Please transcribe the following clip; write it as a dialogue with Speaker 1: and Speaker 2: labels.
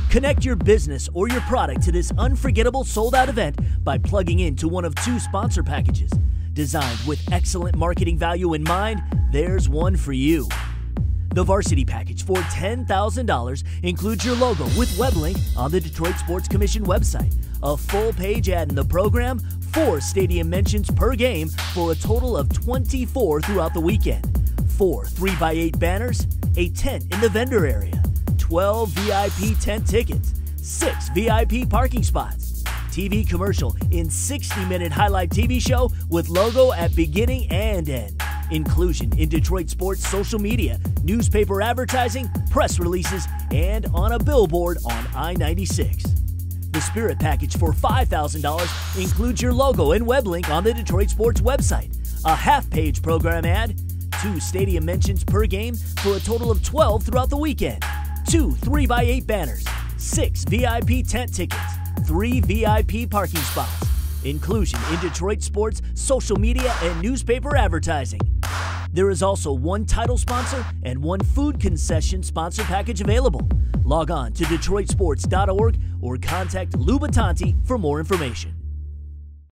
Speaker 1: Connect your business or your product to this unforgettable sold-out event by plugging into one of 2 sponsor packages. Designed with excellent marketing value in mind, there's one for you. The Varsity Package for $10,000 includes your logo with web link on the Detroit Sports Commission website, a full-page ad in the program, 4 stadium mentions per game for a total of 24 throughout the weekend, 4 3x8 banners, a tent in the vendor area, 12 VIP tent tickets, 6 VIP parking spots, TV commercial in 60-minute highlight TV show with logo at beginning and end, inclusion in Detroit sports social media, newspaper advertising, press releases, and on a billboard on I-96. The Spirit Package for $5,000 includes your logo and web link on the Detroit Sports website, a half-page program ad, 2 stadium mentions per game for a total of 12 throughout the weekend, 2 3x8 banners, 6 VIP tent tickets, 3 VIP parking spots, inclusion in Detroit sports, social media, and newspaper advertising. There is also 1 title sponsor and 1 food concession sponsor package available. Log on to DetroitSports.org or contact Lou Battanti for more information.